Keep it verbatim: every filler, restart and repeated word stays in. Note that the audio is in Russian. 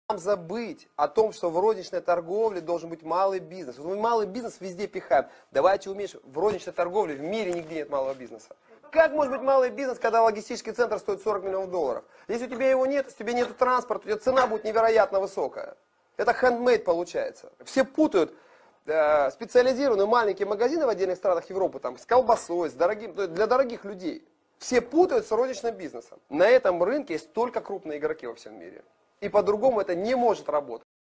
забыть о том, что в розничной торговле должен быть малый бизнес. Мы малый бизнес везде пихаем. Давайте уменьшим. В розничной торговле в мире нигде нет малого бизнеса. Как может быть малый бизнес, когда логистический центр стоит сорок миллионов долларов? Если у тебя его нет, если у тебя нет транспорта, у тебя цена будет невероятно высокая. Это handmade получается. Все путают э, специализированные маленькие магазины в отдельных странах Европы там, с колбасой, с дорогим, для дорогих людей. Все путают с розничным бизнесом. На этом рынке есть только крупные игроки во всем мире. И по-другому это не может работать.